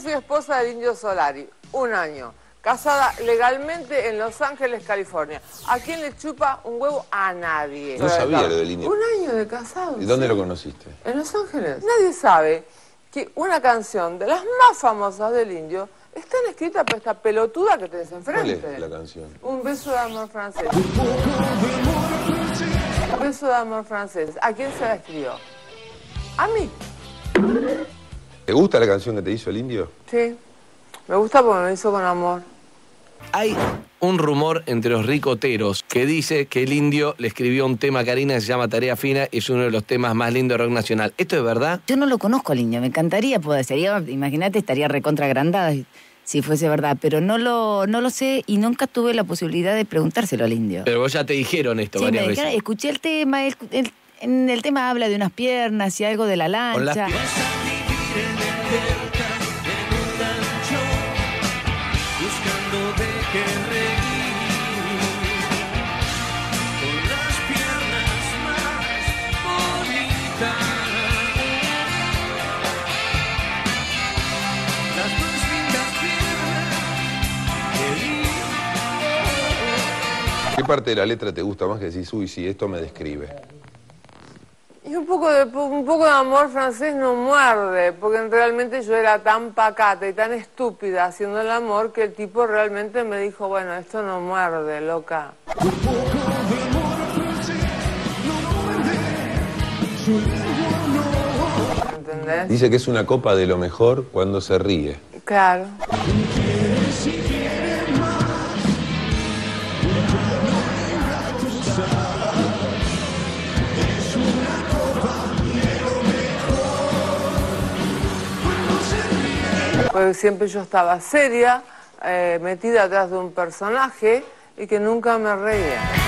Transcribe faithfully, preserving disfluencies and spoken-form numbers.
fui esposa del Indio Solari, un año. Casada legalmente en Los Ángeles, California. ¿A quién le chupa un huevo? A nadie. No sabía lo del Indio. Un año de casado. ¿Y dónde ¿sí? lo conociste? En Los Ángeles. Nadie sabe que una canción de las más famosas del Indio está escrita por esta pelotuda que tenés enfrente. ¿Cuál es la canción? Un beso de amor francés. Un beso de amor francés. ¿A quién se la escribió? A mí. ¿Te gusta la canción que te hizo el Indio? Sí. Me gusta porque me lo hizo con amor. Hay un rumor entre los ricoteros que dice que el Indio le escribió un tema a Karina que se llama Tarea Fina y es uno de los temas más lindos de rock nacional. ¿Esto es verdad? Yo no lo conozco al Indio, me encantaría poder. Sería, imagínate, estaría recontra agrandada si fuese verdad, pero no lo, no lo sé y nunca tuve la posibilidad de preguntárselo al Indio. Pero vos ya te dijeron esto sí, varias me veces. Dijeron, escuché el tema, el, el, en el tema habla de unas piernas y algo de la lancha. Con las piernas. ¿Qué parte de la letra te gusta más que decís, uy, sí, esto me describe? Y un poco de un poco de amor francés no muerde, porque realmente yo era tan pacata y tan estúpida haciendo el amor que el tipo realmente me dijo, bueno, esto no muerde, loca. ¿Entendés? Dice que es una copa de lo mejor cuando se ríe. Claro. Porque siempre yo estaba seria, eh, metida atrás de un personaje y que nunca me reía.